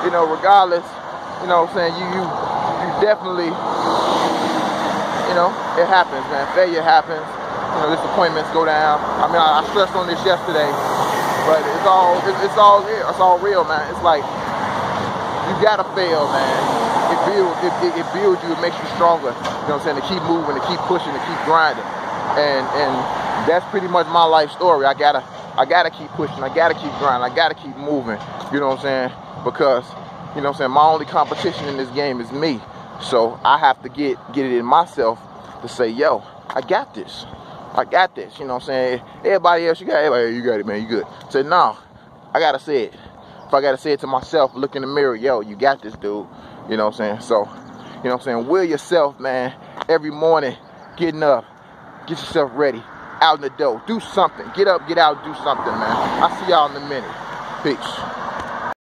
you know, regardless, you know what I'm saying, you definitely, you know, it happens, man. Failure happens. You know, disappointments go down. I mean, I stressed on this yesterday, but it's all real, man. It's like, you gotta fail, man. It builds you, it makes you stronger. You know what I'm saying? To keep moving, to keep pushing, to keep grinding. And that's pretty much my life story. I gotta keep pushing, I gotta keep grinding, I gotta keep moving. You know what I'm saying? Because, you know what I'm saying, my only competition in this game is me. So I have to get it in myself to say, yo, I got this. I got this. You know what I'm saying? Everybody else, you got it, man, you good. Say, no, I gotta say it. If I gotta say it to myself, look in the mirror, yo, you got this, dude. You know what I'm saying? So, you know what I'm saying, will yourself, man, every morning, getting up, get yourself ready, out in the door, do something. Get up, get out, do something, man. I'll see y'all in a minute. Peace.